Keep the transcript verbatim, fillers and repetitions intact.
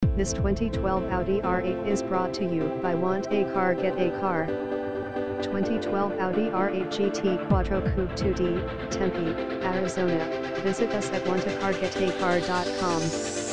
This twenty twelve Audi R eight is brought to you by Want a Car Get a Car. twenty twelve Audi R eight G T Quattro Coupe two D, Tempe, Arizona. Visit us at want a car get a car dot com.